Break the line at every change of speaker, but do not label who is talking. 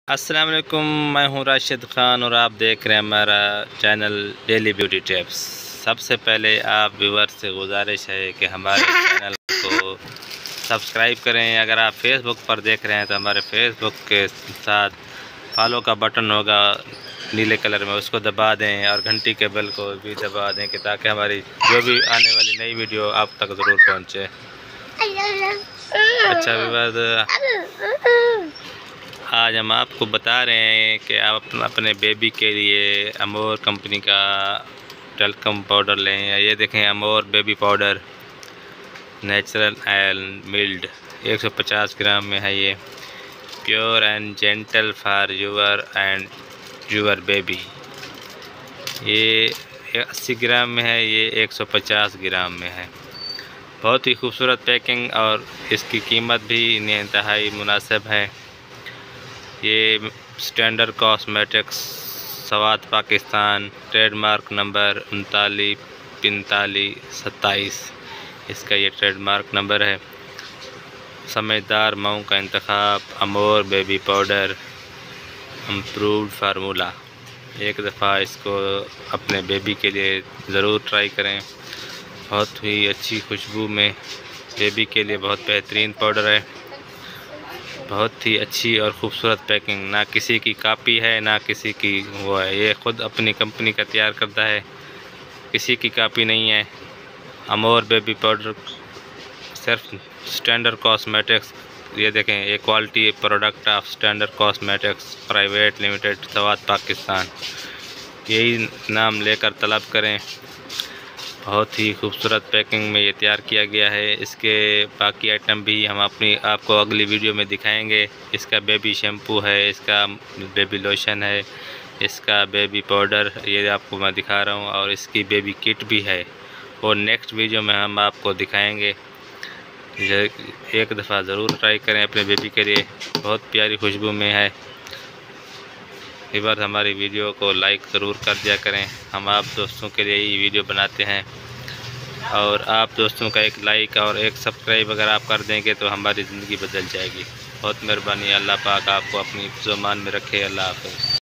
अस्सलाम वालेकुम, मैं हूं राशिद ख़ान और आप देख रहे हैं हमारा चैनल डेली ब्यूटी टिप्स। सबसे पहले आप व्यूअर्स से गुजारिश है कि हमारे चैनल को सब्सक्राइब करें। अगर आप फेसबुक पर देख रहे हैं तो हमारे फेसबुक के साथ फॉलो का बटन होगा नीले कलर में, उसको दबा दें और घंटी के बेल को भी दबा दें कि ताकि हमारी जो भी आने वाली नई वीडियो आप तक ज़रूर पहुँचे। अच्छा व्यूअर्स, आज हम आपको बता रहे हैं कि आप अपने बेबी के लिए अमोर कंपनी का टेल्कम पाउडर लें। ये देखें, Amor baby powder natural and mild 150 gram में है। ये pure and gentle for your baby. ये 80 ग्राम में है, ये 150 ग्राम में है। बहुत ही खूबसूरत पैकिंग और इसकी कीमत भी इंतहाई मुनासिब है। ये standard cosmetics Swat Pakistan, trademark number 394527, इसका ये ट्रेडमार्क नंबर है। समझदार माओं का इंतखाब, Amor baby powder improved formula. एक दफ़ा इसको अपने बेबी के लिए ज़रूर ट्राई करें। बहुत ही अच्छी खुशबू में बेबी के लिए बहुत बेहतरीन पाउडर है। बहुत ही अच्छी और ख़ूबसूरत पैकिंग, ना किसी की कॉपी है ना किसी की वो है। ये ख़ुद अपनी कंपनी का तैयार करता है, किसी की कॉपी नहीं है। अमोर बेबी पाउडर सिर्फ स्टैंडर्ड कॉस्मेटिक्स। ये देखें, ये quality product of standard cosmetics private limited, Swat Pakistan. यही नाम लेकर तलब करें। बहुत ही खूबसूरत पैकिंग में ये तैयार किया गया है। इसके बाकी आइटम भी हम आपको अगली वीडियो में दिखाएंगे। इसका बेबी शैम्पू है, इसका बेबी लोशन है, इसका बेबी पाउडर ये आपको मैं दिखा रहा हूँ, और इसकी बेबी किट भी है, और नेक्स्ट वीडियो में हम आपको दिखाएंगे। एक दफ़ा ज़रूर ट्राई करें अपने बेबी के लिए, बहुत प्यारी खुशबू में है। एक बार हमारी वीडियो को लाइक ज़रूर कर दिया करें। हम आप दोस्तों के लिए ही वीडियो बनाते हैं, और आप दोस्तों का एक लाइक और एक सब्सक्राइब अगर आप कर देंगे तो हमारी ज़िंदगी बदल जाएगी। बहुत मेहरबानी। अल्लाह पाक आपको अपनी ज़ुबान में रखे। अल्लाह हाफ़िज़।